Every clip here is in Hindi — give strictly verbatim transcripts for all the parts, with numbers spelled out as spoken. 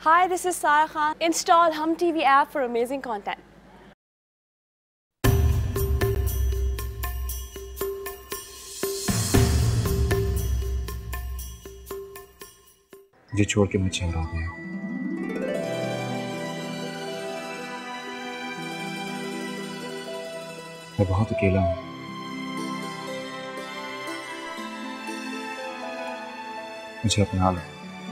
Hi, this is Sara Khan. Install Hum T V app for amazing content. मुझे छोड़ के मैं चल रहा गया। मैं बहुत अकेला हूँ। मुझे अपना लो,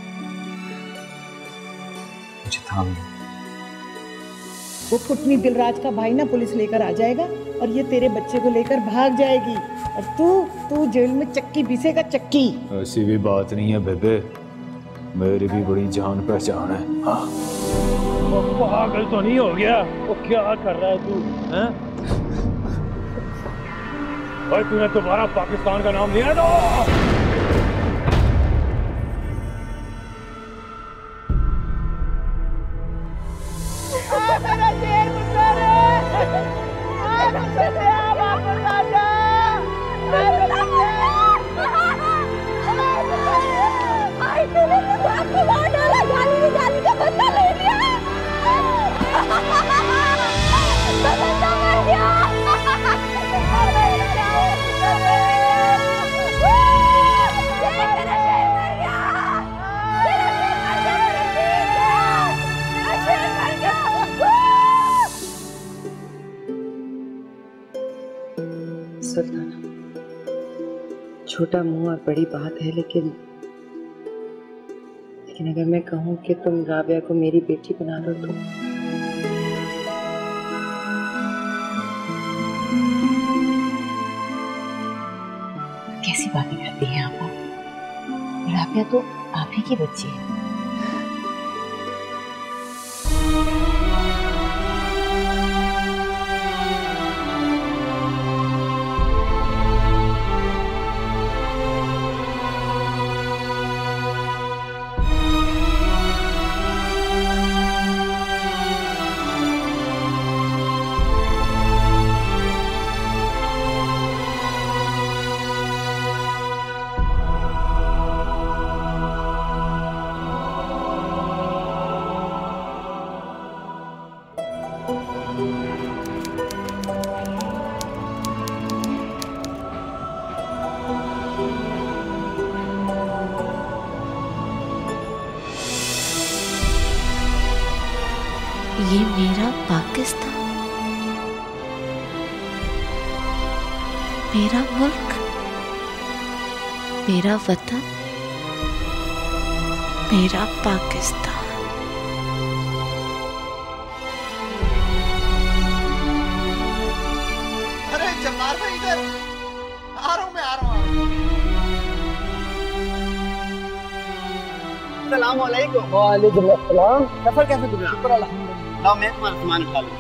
मुझे थाम लो। वो फुटनी दिलराज का भाई ना पुलिस लेकर आ जाएगा और ये तेरे बच्चे को लेकर भाग जाएगी और तू तू जेल में चक्की पीसेगा चक्की। ऐसी भी बात नहीं है बेबे, मेरी भी बड़ी जान पहचान है। हाँ। वो पागल तो नहीं हो गया? वो क्या कर रहा है तू? हैं? और तूने दोबारा पाकिस्तान का नाम लिया तो मेरा शेर मुझे आज मुझे आप वापस आ जा। आई तूने मुझे आपको मार डाला, गाली में गाली का बदला ले लिया। मैं बंदा मर गया। सुल्ताना, छोटा मुंह और बड़ी बात है, लेकिन लेकिन अगर मैं कहूँ कि तुम राबिया को मेरी बेटी बना लो तो कैसी बातें करती हैं आप? राबिया तो आप ही की बच्ची है। ये मेरा पाकिस्तान, मेरा मुल्क, मेरा वतन, मेरा पाकिस्तान। अरे जब्बार भाई इधर आ रहा हूँ, मैं आ रहा हूँ। अस्सलाम वालेकुम। वालेकुम अस्सलाम। सफर कैसे गुजरा? शुक्र अल्हम्दुलिल्लाह। लाओ मैं तुम्हारा सामान उठा लूँ।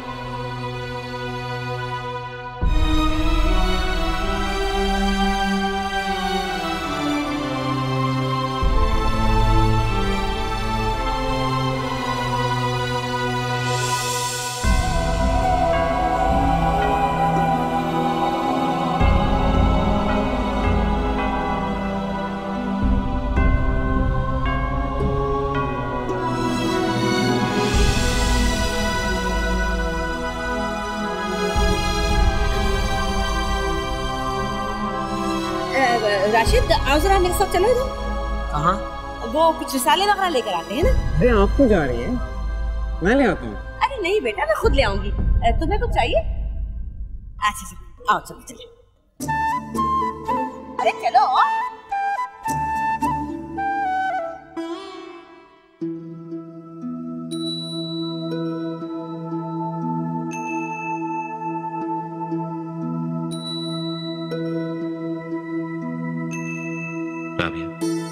राशिद, आओ जरा मेरे साथ चलो इधर। कहाँ? वो कुछ रिसाले वगैरह लेकर आते हैं ना। अरे आप क्यों जा रही हैं? मैं ले आता हूँ। अरे नहीं बेटा, मैं खुद ले आऊंगी। तुम्हें कुछ चाहिए? अच्छा चलो, आओ चलो चलो। अरे चलो। राबिया,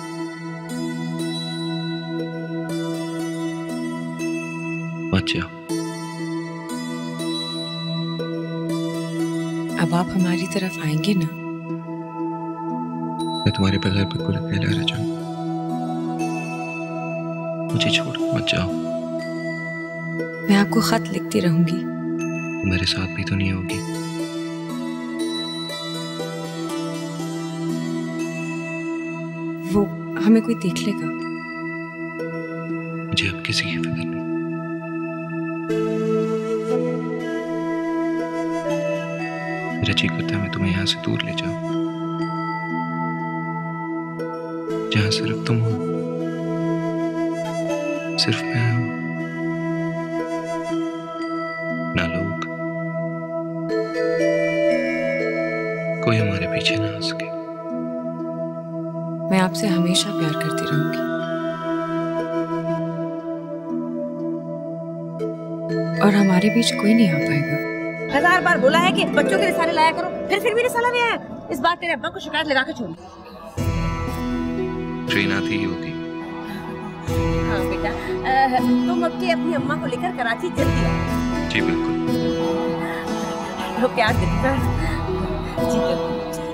मत जाओ। अब आप हमारी तरफ आएंगे ना? मैं तुम्हारे बगैर बिल्कुल अकेला रह जाऊं। मुझे छोड़ मत जाओ। मैं आपको खत लिखती रहूंगी। तुम मेरे साथ भी तो नहीं होगी। वो हमें कोई देख लेगा। मुझे अब किसी की फिक्र नहीं। मेरा जी करता है मैं तुम्हें यहाँ से दूर ले जाऊं, जहां सिर्फ तुम हो, सिर्फ मैं हूं, ना लोग, कोई हमारे पीछे ना आ सके। मैं आपसे हमेशा प्यार करती रहूंगी और हमारे बीच कोई नहीं आ पाएगा। हजार बार बोला है कि बच्चों के रिसाले लाया करो, फिर फिर भी रिसाला नहीं आया। इस बार तेरे अब्बा को शिकायत लगा के छोड़ी। ट्रेन आती ही होती। हाँ बेटा, तुम अब की अपनी अम्मा को लेकर कराची जल्दी आओ। जी बिल्कुल। तो प्यार देना जी बिल्कुल।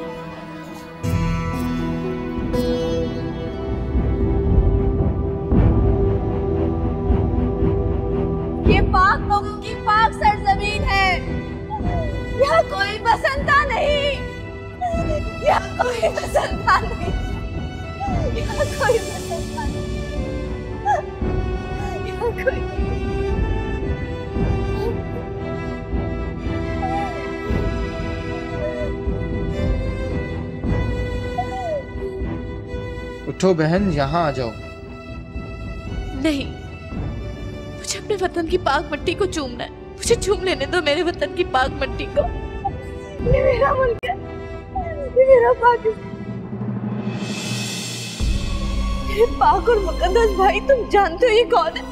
ये पाक लोगों की पाक सरजमीन है। यहाँ कोई बसंता नहीं, यहाँ कोई बसंता नहीं, यहाँ कोई बसंता नहीं, यहाँ कोई। उठो बहन, यहाँ आ जाओ। नहीं, मुझे अपने वतन की पाक मिट्टी को चूमना है। मुझे चूम लेने दो मेरे वतन की पाक मिट्टी को। ये मेरा मुल्क है, ये मेरा पाकिस्तान। मेरे पाक और मुकद्दस भाई, तुम जानते हो ये कौन है?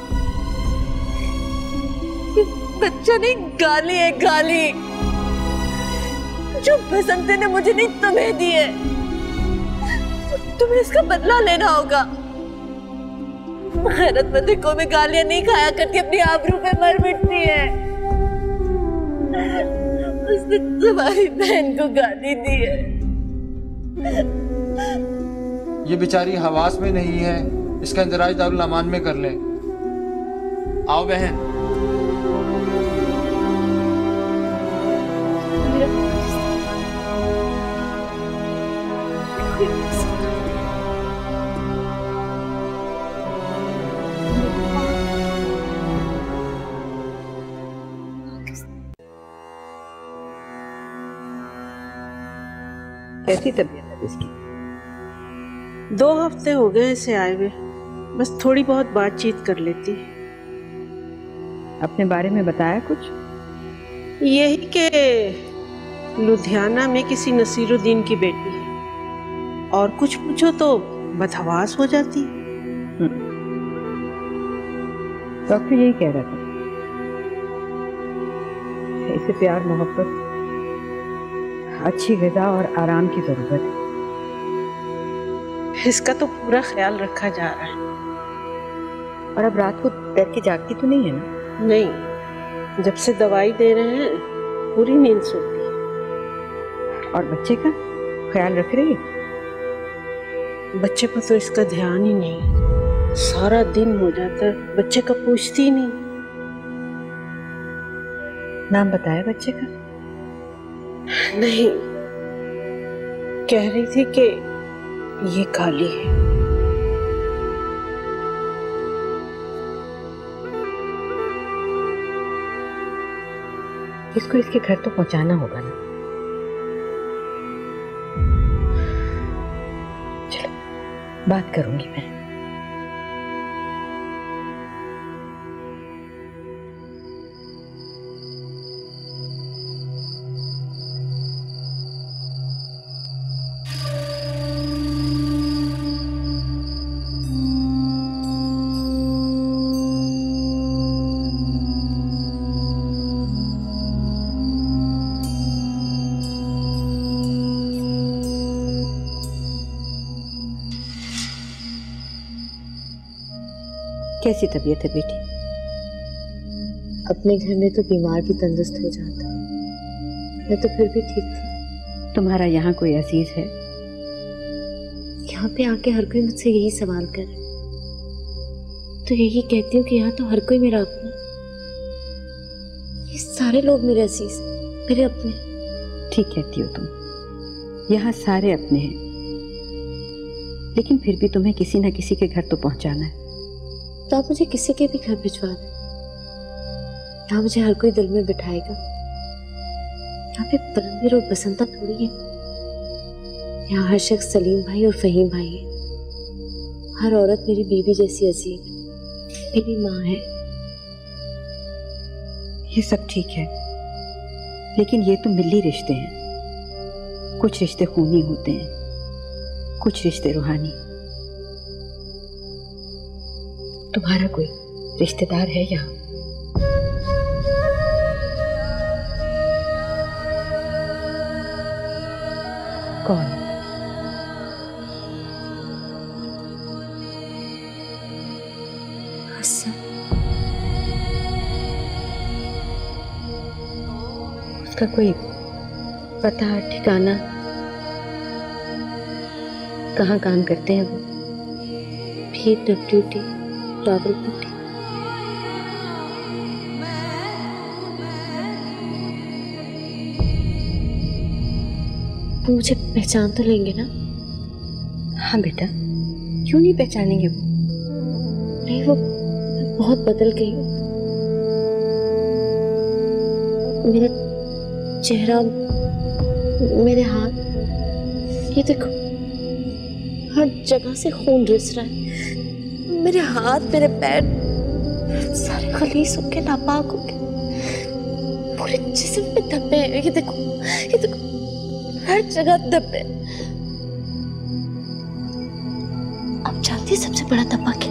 ये बच्चा नहीं, गाली है, गाली जो बसंते ने मुझे नहीं तुम्हें दी है। तुम्हें इसका बदला लेना होगा। गैरतमंद को में गालियां नहीं खाया करती, अपनी आबरू पे मर मिटती है। उसने तुम्हारी बहन को गाली दी है। ये बेचारी हवास में नहीं है, इसका इंदराज दारुल अमान में कर ले। आओ बहन। कैसी तबीयत है इसकी? दो हफ्ते हो गए इसे आए हुए, बस थोड़ी बहुत बातचीत कर लेती। अपने बारे में बताया कुछ? यही कि लुधियाना में किसी नसीरुद्दीन की बेटी है, और कुछ पूछो तो बदहवास हो जाती। डॉक्टर यही कह रहा था, इसे प्यार मोहब्बत, अच्छी ग़िज़ा और आराम की जरूरत है। इसका तो पूरा ख्याल रखा जा रहा है। और अब रात को डर के जागती तो नहीं है ना? नहीं, जब से दवाई दे रहे हैं पूरी नींद सोती है। और बच्चे का ख्याल रख रही है? बच्चे पर तो इसका ध्यान ही नहीं, सारा दिन हो जाता है बच्चे का पूछती ही नहीं। नाम बताया बच्चे का? नहीं, कह रही थी कि ये काली है। इसको इसके घर तो पहुंचाना होगा ना। चलो, बात करूंगी मैं। कैसी तबीयत है बेटी? अपने घर में तो बीमार भी तंदुरुस्त हो जाता, मैं तो फिर भी ठीक थी। तुम्हारा यहाँ कोई अजीज है? यहाँ पे आके हर कोई मुझसे यही सवाल करे, तो यही कहती हूँ कि यहाँ तो हर कोई मेरा अपना। ये सारे लोग मेरे अजीज, मेरे अपने। ठीक कहती हो तुम, यहाँ सारे अपने हैं, लेकिन फिर भी तुम्हें किसी न किसी के घर तो पहुँचाना है। तो आप मुझे किसी के भी घर भिजवा दें, यहाँ मुझे हर कोई दिल में बिठाएगा। यहाँ पे परमवीर और बसंता थोड़ी है, यहाँ हर शख्स सलीम भाई और फहीम भाई है। हर औरत मेरी बीवी जैसी अजीब है, मेरी माँ है। ये सब ठीक है, लेकिन ये तो मिली रिश्ते हैं। कुछ रिश्ते खूनी होते हैं, कुछ रिश्ते रूहानी। तुम्हारा कोई रिश्तेदार है यहाँ? कौन? हसन। उसका कोई पता ठिकाना? कहाँ काम करते हैं वो? भी डब्ल्यू टी रावलपिंडी। मुझे पहचान तो लेंगे ना? हाँ बेटा, क्यों नहीं पहचानेंगे वो? नहीं, वो मैं बहुत बदल गई हूँ। मेरा चेहरा, मेरे हाथ, ये देखो हर जगह से खून रिस रहा है। मेरे हाथ, मेरे पैर सारे खलीस हो के, नापाक हो के, पूरे जिस्म पे धब्बे हैं। ये देखो, ये देखो हर जगह धब्बे। आप जानती हैं सबसे बड़ा धब्बा क्या?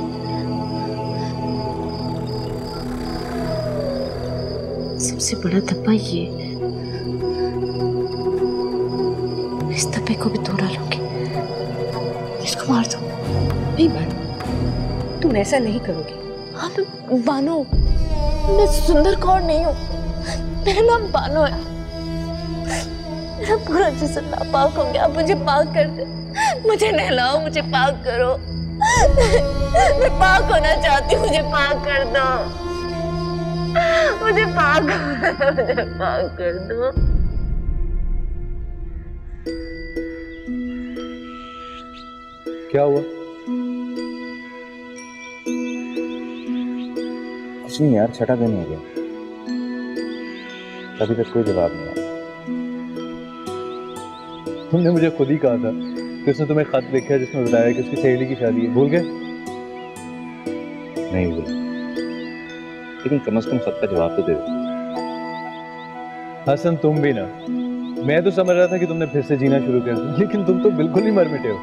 सबसे बड़ा धब्बा ये, इस धब्बे को भी तोड़ा लोगे, इसको मार दो। नहीं बानो, तुम ऐसा नहीं करोगी। हाँ मैं बानो, मैं सुंदर कौर नहीं हूँ, मेरा नाम बानो है। मेरा पूरा जिस्म नापाक हो गया, मुझे पाक कर दे, मुझे नहलाओ, मुझे पाक करो। मैं पाक होना चाहती हूँ, मुझे पाक कर दो, मुझे पाक मुझे पाक कर दो। क्या हुआ? कुछ नहीं यार, छठा दिन हो गया, अभी तक कोई जवाब नहीं आया। तुमने मुझे खुद ही कहा था कि उसने तुम्हें खत लिखा जिसमें बताया कि उसकी सहेली की शादी है, भूल गए? नहीं भूल, लेकिन कम से कम खत का जवाब तो दे दो। हसन तुम भी ना, मैं तो समझ रहा था कि तुमने फिर से जीना शुरू कर दिया, लेकिन तुम तो बिल्कुल ही मर मिटे हो।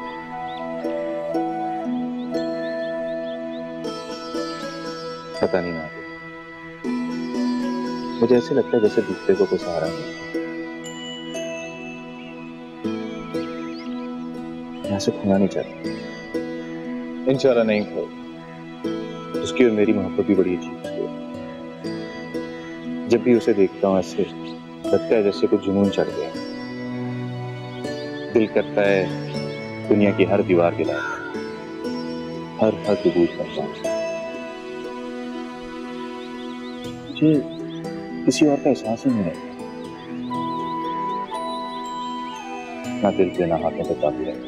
पता नहीं ना, मुझे ऐसे लगता है जैसे दूसरे को कोई सहारा नहीं। मैं उसे खोना नहीं चाहता। इंशाल्लाह नहीं खोओ। उसकी और मेरी मोहब्बत भी बड़ी अजीब सी है। जब भी उसे देखता हूँ ऐसे लगता है जैसे कुछ जुनून चढ़ गया। दिल करता है दुनिया की हर दीवार गिरा, हर हर दूर करता हूँ। मुझे किसी और का एहसास ही नहीं है, ना दिल पे ना हाथों पे काबू है।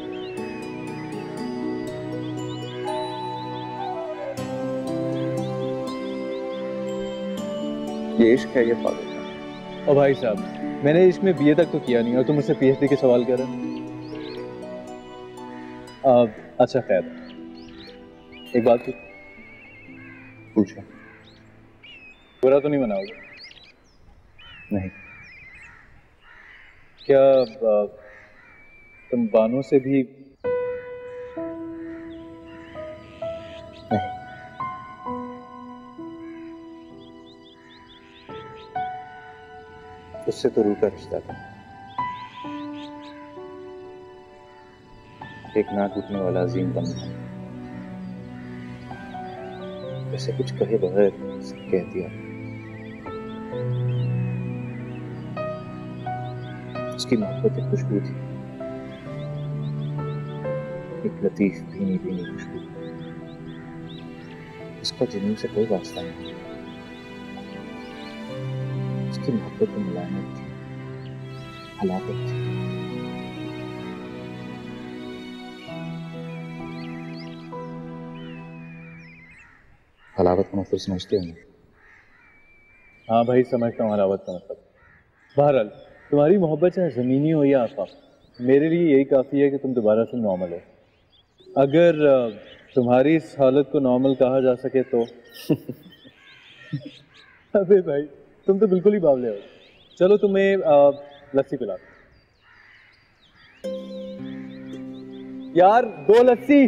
ये इश्क है, ये पागल है। और भाई साहब, मैंने इसमें बीए तक तो किया नहीं और तुम मुझसे पीएचडी के सवाल कर रहे हो। अच्छा खैर, एक बात पूछो। बुरा तो नहीं मनाओगे? नहीं। क्या आ, तुम बानो से भी? नहीं। उससे तो रूह का रिश्ता था, एक ना टूटने वाला अजीम बंधन। वैसे कुछ कहे बगैर कह दिया। उसकी मोहब्बत एक खुशबू थी, एक लतीफ भीनी भीनी खुशबू। उसका जुनून से कोई वास्ता नहीं। उसकी मोहब्बत में मुलायमत थी, हलाकत थी। हलावत का मतलब समझते हो? हाँ भाई समझता हूँ हलावत का मतलब। बहरहाल तुम्हारी मोहब्बत चाहे ज़मीनी हो या आफाक, मेरे लिए यही काफ़ी है कि तुम दोबारा से नॉर्मल हो। अगर तुम्हारी इस हालत को नॉर्मल कहा जा सके तो अबे भाई तुम तो बिल्कुल ही बावले हो। चलो तुम्हें लस्सी पिला। यार दो लस्सी।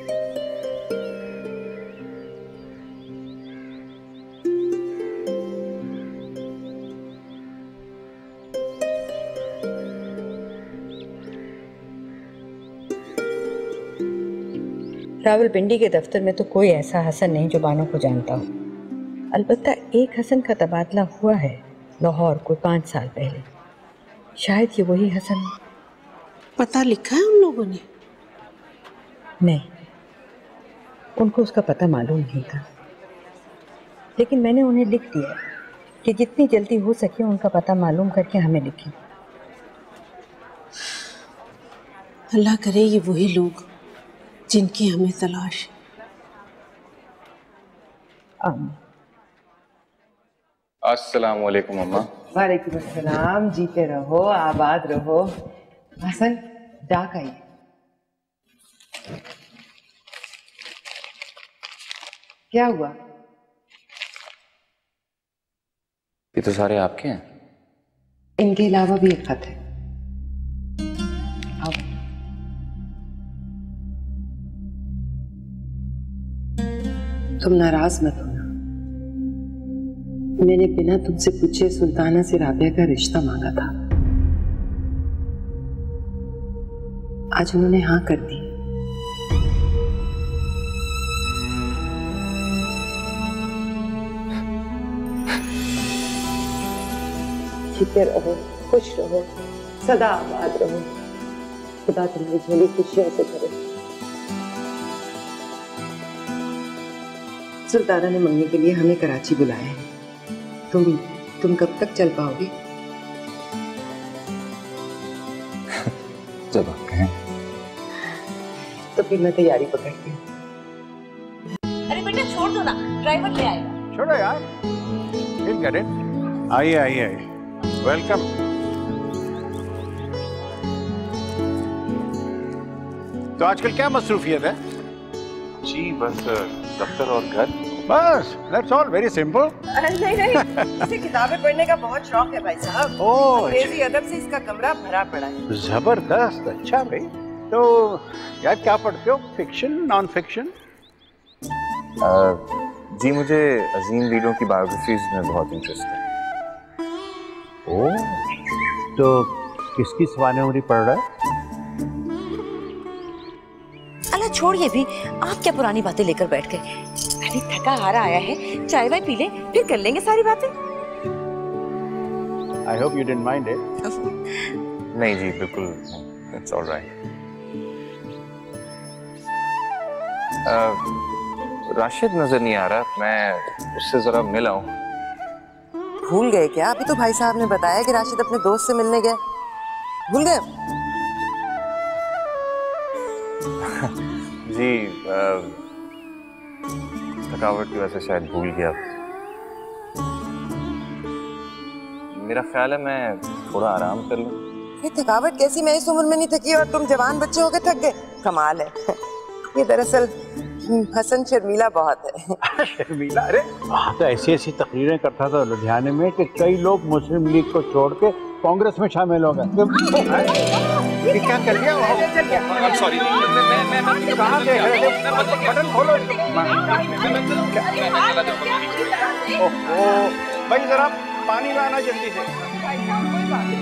रावलपिंडी के दफ्तर में तो कोई ऐसा हसन नहीं जो बानो को जानता हो। अलबत्ता एक हसन का तबादला हुआ है लाहौर कोई पाँच साल पहले। शायद ये वही हसन। पता लिखा है उन लोगों ने? नहीं, उनको उसका पता मालूम नहीं था, लेकिन मैंने उन्हें लिख दिया कि जितनी जल्दी हो सके उनका पता मालूम करके हमें लिखें। अल्लाह करे ये वही लोग जिनकी हमें तलाश है। आमीन। अस्सलाम वालेकुम अम्मा। वालेकुम अस्सलाम। जीते रहो, आबाद रहो। हसन डाक आई। क्या हुआ? ये तो सारे आपके हैं। इनके अलावा भी एक खत है। आओ। तुम नाराज मत होना। मैंने बिना तुमसे पूछे सुल्ताना से राबिया का रिश्ता मांगा था। आज उन्होंने हाँ कर दी। जीते रहो, खुश रहो, सदा आबाद रहो। खुदा तुम्हारी झोली खुशियों से भरे। सुल्ताना ने मंगनी के लिए हमें कराची बुलाया है। तुम तुम कब तक चल पाओगे? जब आप कहें। तो फिर मैं तैयारी पकड़ती हूँ। अरे बेटा छोड़ दो ना, ड्राइवर ले आएगा। छोड़ो यार। He'll get it. आइए आइए आइए। वेलकम। तो आजकल क्या मसरूफियत है? जी बस दफ्तर और घर। बस that's all very simple. नहीं नहीं, इसे किताबें पढ़ने का बहुत शौक है भाई साहब। ओह, अंग्रेजी अदब से इसका कमरा भरा पड़ा है। जबरदस्त। अच्छा भाई, तो यार क्या पढ़ते हो? Fiction, non fiction? जी मुझे अजीम लीडरों की बायोग्राफीज में बहुत इंटरेस्ट है। ओह, तो किसकी सवाने उम्री पढ़ रहा है? अल्लाह छोड़िए भी, आप क्या पुरानी बातें लेकर बैठ गए? अभी थका हारा आया है, चाय वाय पी ले, फिर कर लेंगे सारी बातें। I hope you didn't mind it. नहीं जी बिल्कुल, it's all right. राशिद नजर नहीं आ रहा, मैं उससे जरा मिल आऊं। भूल गए क्या? अभी तो भाई साहब ने बताया कि राशिद अपने दोस्त से मिलने गए। भूल गए? जी थकावट की वजह से शायद भूल गया। मेरा ख्याल है मैं थोड़ा आराम कर लूं। ये थकावट कैसी? मैं इस उम्र में नहीं थकी और तुम जवान बच्चे होकर थक गए। कमाल है। ये दरअसल हसन शर्मीला बहुत है। शर्मीला? अरे तो ऐसी ऐसी तकरीरें करता था लुधियाने में कि कई लोग मुस्लिम लीग को छोड़ के कांग्रेस में शामिल हो गए। ये क्या कर लिया? I'm sorry. कहाँ गए? बटन खोलो। ओहो, भाई जरा पानी लाना जल्दी से।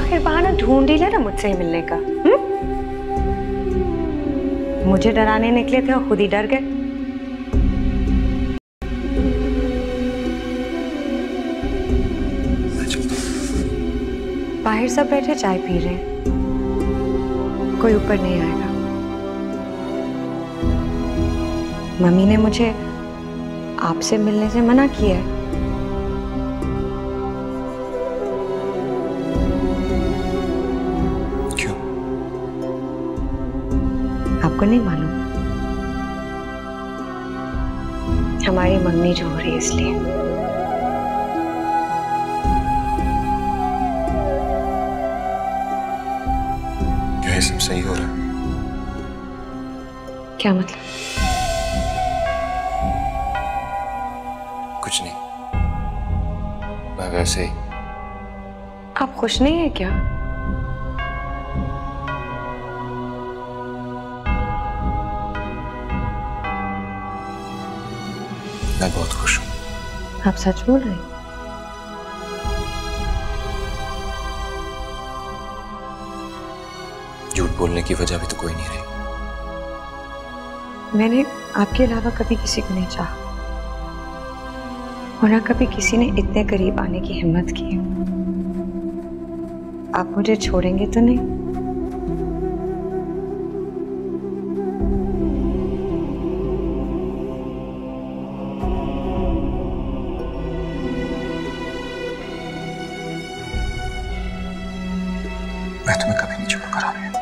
आखिर बहाना ढूंढ ही लेना मुझसे ही मिलने का। हुँ? मुझे डराने निकले थे और खुद ही डर गए। बाहर सब बैठे चाय पी रहे हैं, कोई ऊपर नहीं आएगा। मम्मी ने मुझे आपसे मिलने से मना किया है। क्यों? आपको नहीं मालूम? हमारी मंगनी जो हो रही है इसलिए। क्या ये सब सही हो रहा है? क्या मतलब? कुछ नहीं, मैं वैसे ही। आप खुश नहीं है क्या? मैं बहुत खुश हूँ। आप सच बोल रहे हैं? झूठ बोलने की वजह भी तो कोई नहीं रही। मैंने आपके अलावा कभी किसी को नहीं चाहा और ना कभी किसी ने इतने करीब आने की हिम्मत की। आप मुझे छोड़ेंगे तो नहीं? मैं तुम्हें कभी नहीं छोड़कर आ रही।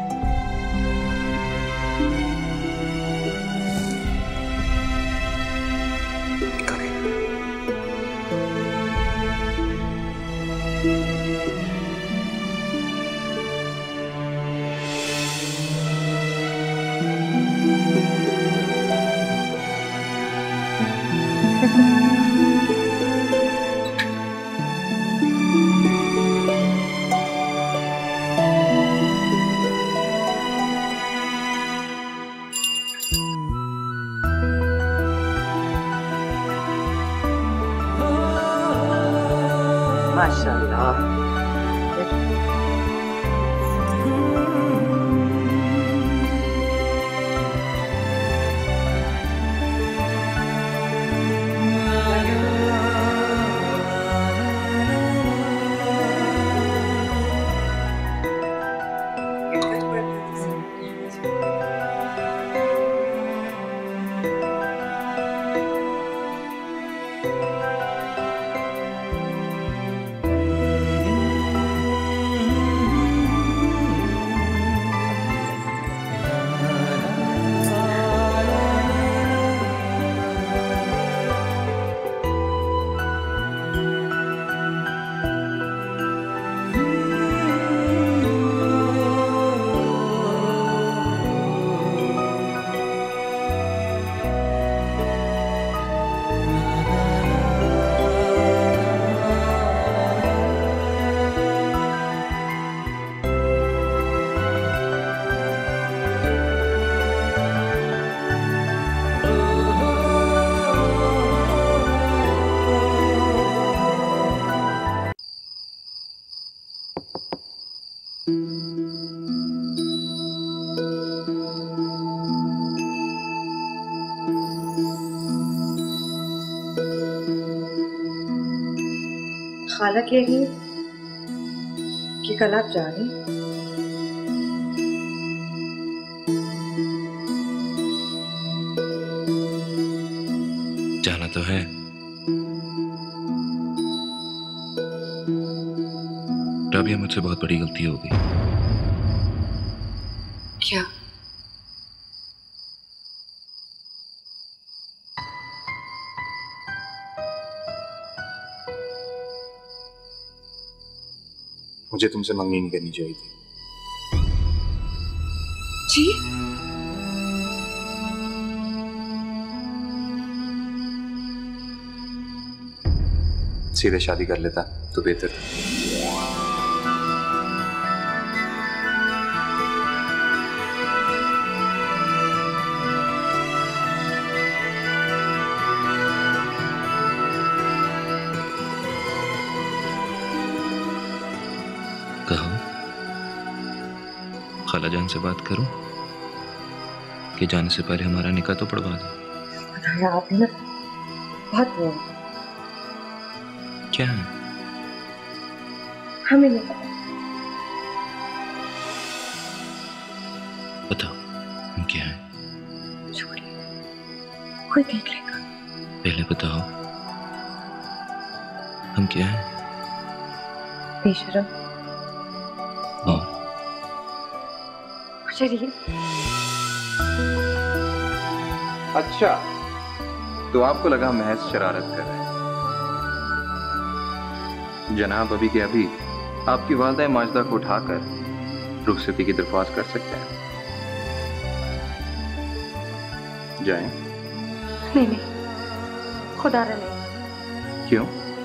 माशाल्लाह। खाला कह रही है कि कल आप जा रही हैं। जाना तो है। राबिया, मुझसे बहुत बड़ी गलती हो गई। क्या? मुझे तुमसे मंगनी नहीं करनी चाहिए थी। जी? सीधे शादी कर लेता तो बेहतर था। खाला जान से बात करूं कि जाने से पहले हमारा निकाह तो पढ़वा दो। बताया आपने ना, बहुत वो क्या है? हमें नहीं पता। बताओ हम क्या है? छोड़िए, कोई देख लेगा। पहले बताओ हम क्या है? बेशरम और शरीफ। अच्छा, तो आपको लगा महज शरारत कर रहे हैं। जनाब अभी के अभी आपकी वालिदा माजिदा को उठाकर रुखसती की दरख्वास्त कर सकते हैं। जाएं? नहीं नहीं, खुदा रहा नहीं। क्यों?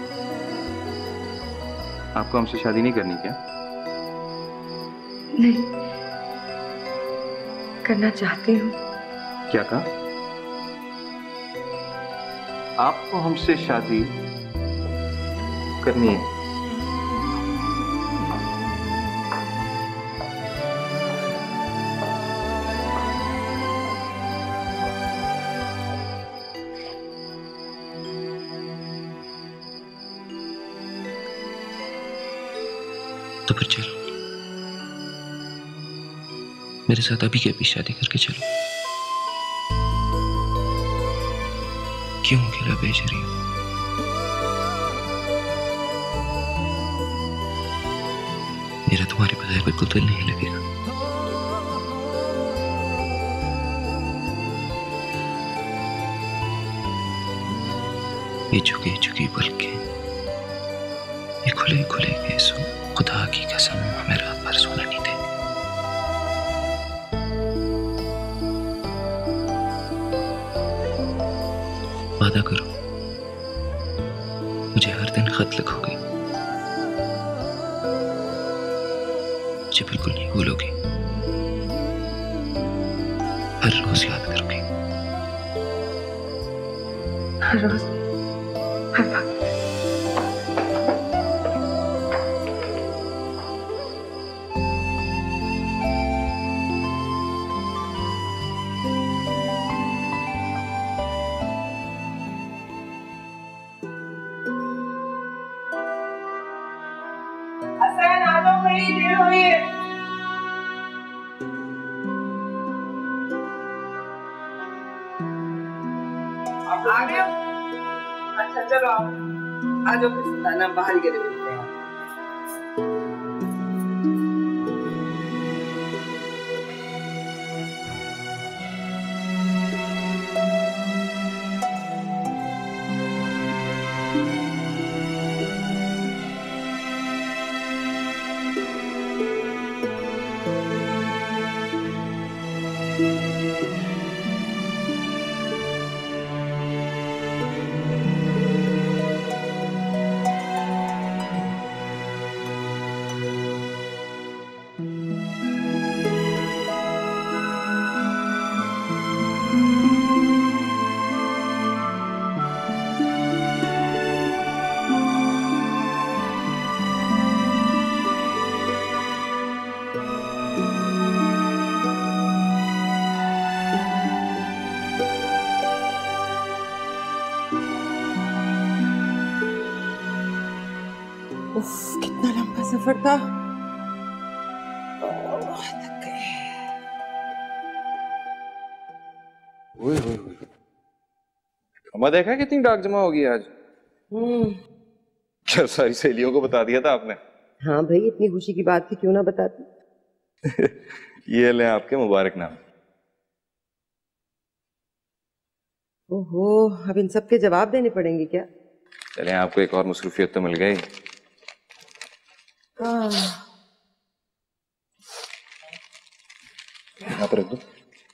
आपको हमसे शादी नहीं करनी क्या? नहीं, करना चाहती हूँ। क्या कहा? आपको हमसे शादी करनी है? तो फिर चलो, मेरे साथ अभी के अभी शादी करके चलो। क्यों अकेला भेज रही हो? मेरा तुम्हारे बजाय बिल्कुल दिल नहीं लगेगा। ये झुके झुकी पलकें, ये खुले खुले केसों, खुदा की कसम हमें रात भर सोना नहीं देंगे। वादा करो मुझे हर दिन खत लिखोगे, मुझे बिल्कुल नहीं भूलोगे, हर रोज याद करोगे। हर रोज, हर वक्त। आ गए हो? अच्छा चलो आओ, आ जाओ फिर सुल्ताना, बाहर गए मिलते हैं। उफ, कितना लंबा सफर था। थक गए। ओए ओए ओए, अम्मा देखा कितनी डाक जमा होगी आज? हम्म। क्या सारी सहेलियों को बता दिया था आपने? हाँ भाई, इतनी खुशी की बात थी, क्यों ना बताती। ये ले आपके मुबारकनामे। ओहो, अब इन सब के जवाब देने पड़ेंगे क्या? चलें, आपको एक और मसरूफियत तो मिल गई। यहाँ पर रख दो।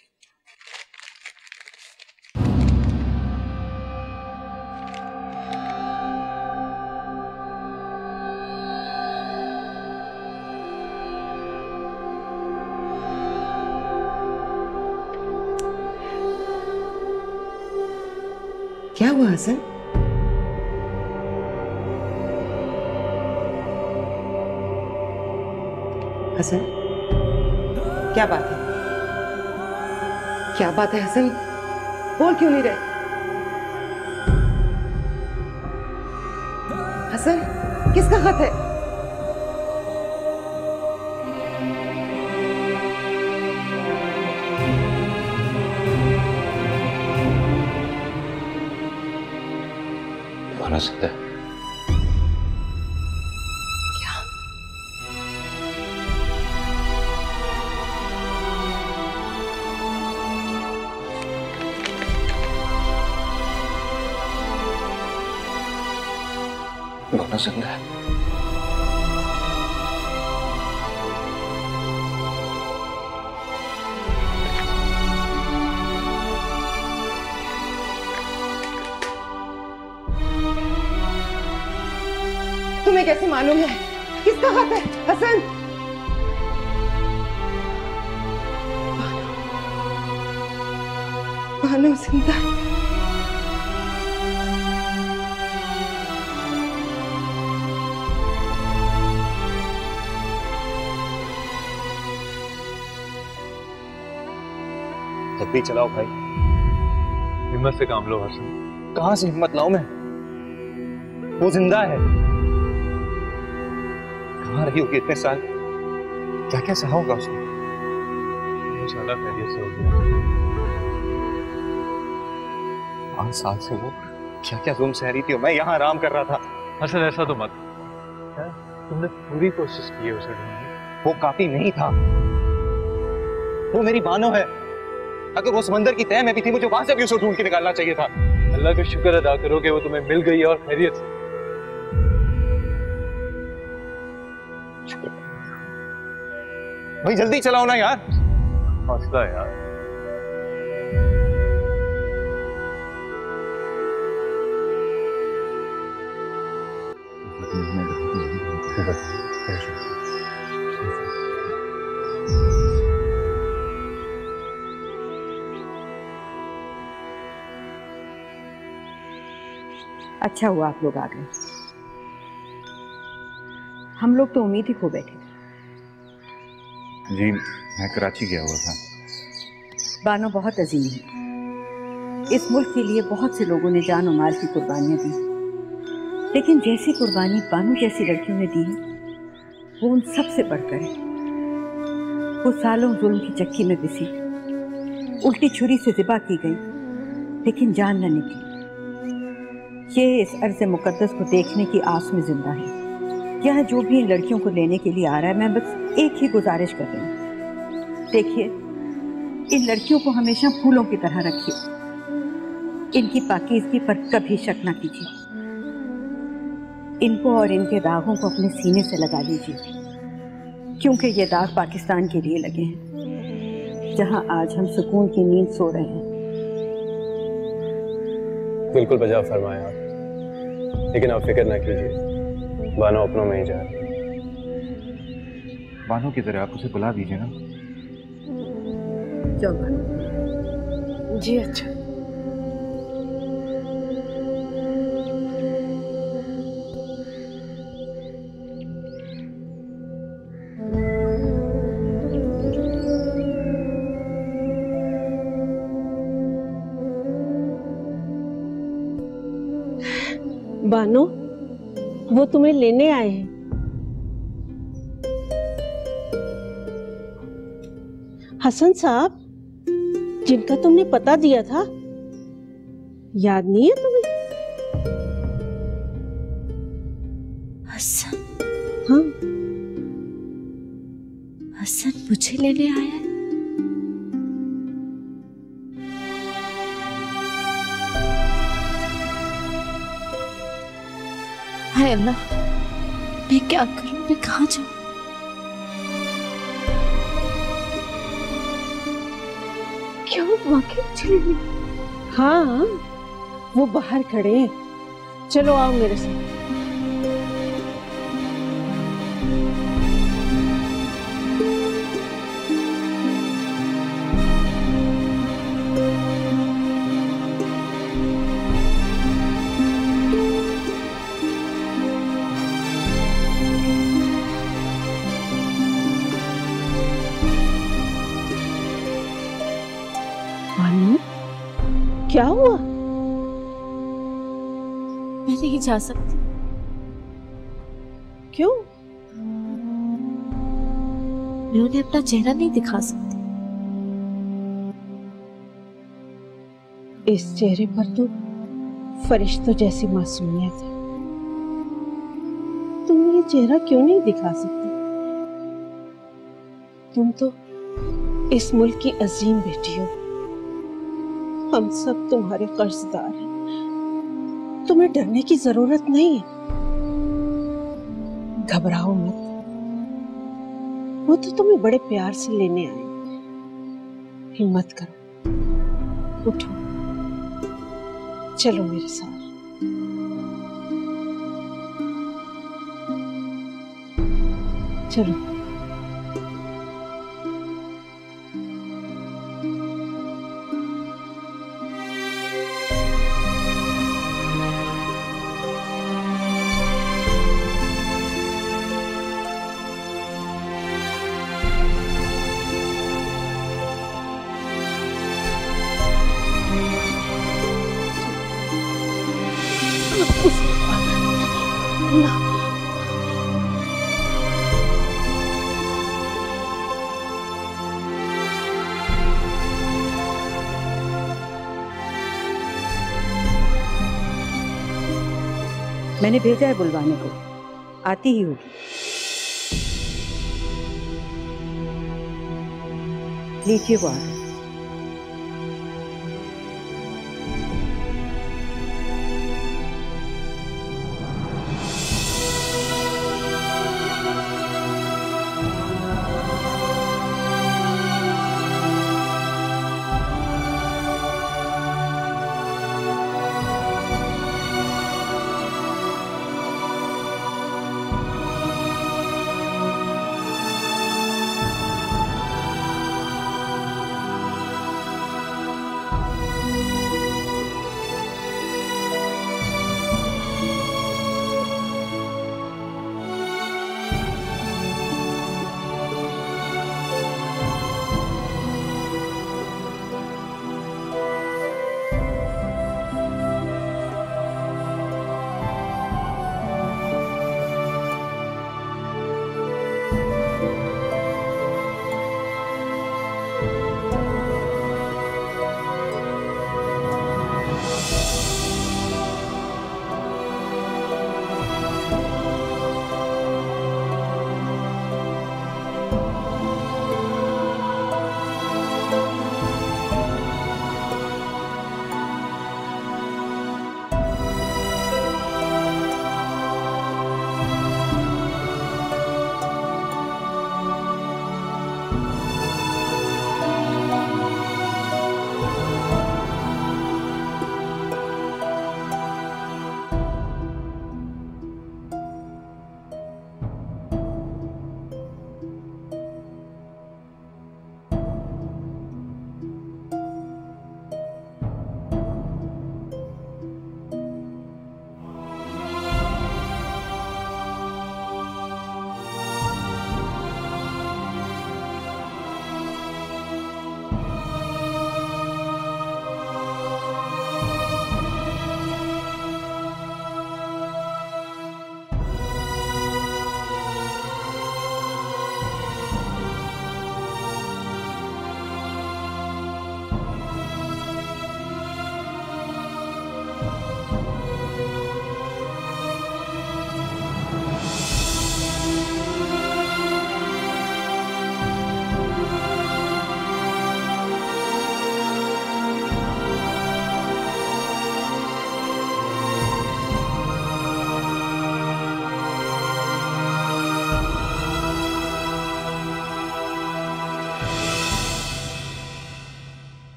क्या हुआ हसन? हसन, क्या बात है? क्या बात है हसन? बोल क्यों नहीं रहे? हसन, किसका खत है? माना सकता है। भावना जिंदा है। तुम्हें कैसे मालूम है? किसका खत है? हसन, भानु जिंदा है। तदबीर चलाओ भाई, हिम्मत से काम लो हसन। कहां से हिम्मत लाऊं मैं? वो जिंदा है। कहां रही होगी इतने साल? क्या क्या सहा होगा उसने? इंशाल्लाह खैरियत से हो गया। पांच साल से वो क्या क्या जुल्म सह रही थी और मैं यहाँ आराम कर रहा था। हसन ऐसा तो मत, तुमने पूरी कोशिश की है उसे ढूंढने। वो काफी नहीं था। वो मेरी बानो है। अगर वो समंदर की तह में भी थी, मुझे वहां से भी उसे ढूंढ के निकालना चाहिए था। अल्लाह का शुक्र अदा करो कि वो तुम्हें मिल गई और खैरियत से। भाई जल्दी चलाओ ना यार। हौसला यार। अच्छा हुआ आप लोग आ गए। हम लोग तो उम्मीद ही खो बैठे थे। जी मैं कराची गया हुआ था। बानो बहुत अजीम है। इस मुल्क के लिए बहुत से लोगों ने जान और माल की कुर्बानियां दी, लेकिन जैसी कुर्बानी बानो जैसी लड़कियों ने दी है वो उन सब से बढ़कर है। वो सालों जुल्म की चक्की में पिसी, उल्टी छुरी से ज़िबा की गई, लेकिन जान न निकली। ये इस अर्ज़ मुक़द्दस को देखने की आस में जिंदा है। यहाँ जो भी इन लड़कियों को लेने के लिए आ रहा है, मैं बस एक ही गुजारिश कर रही हूँ, देखिए इन लड़कियों को हमेशा फूलों की तरह रखिए। इनकी पाकीज़गी पर कभी शक ना कीजिए। इनको और इनके दागों को अपने सीने से लगा लीजिए, क्योंकि ये दाग पाकिस्तान के लिए लगे हैं, जहाँ आज हम सुकून की नींद सो रहे हैं। बिल्कुल बजा फरमाया, लेकिन आप फिक्र ना कीजिए, बानो अपनों में ही जा रही है। बानो की तरह आप उसे बुला दीजिए ना। जी अच्छा। बानो, वो तुम्हें लेने आए हैं। हसन साहब, जिनका तुमने पता दिया था, याद नहीं है तुम्हें? हसन? हाँ। हसन मुझे लेने आया है? हाय अल्लाह, मैं क्या करूं? मैं कहाँ जाऊं? क्या वो वाकई चले गए? हाँ, वो बाहर खड़े हैं। चलो आओ मेरे साथ। क्या हुआ? मैं नहीं जा सकती। क्यों? मैं उन्हें अपना चेहरा नहीं दिखा सकती। इस चेहरे पर तो फरिश्तों जैसी मासूमियत है। तुम ये चेहरा क्यों नहीं दिखा सकती? तुम तो इस मुल्क की अजीम बेटी हो। हम सब तुम्हारे कर्जदार हैं। तुम्हें डरने की जरूरत नहीं है। घबराओ मत। वो तो तुम्हें बड़े प्यार से लेने आए। हिम्मत करो, उठो, चलो मेरे साथ। चलो। मैंने भेजा है बुलवाने को, आती ही होगी। लीजिए वो आ गई।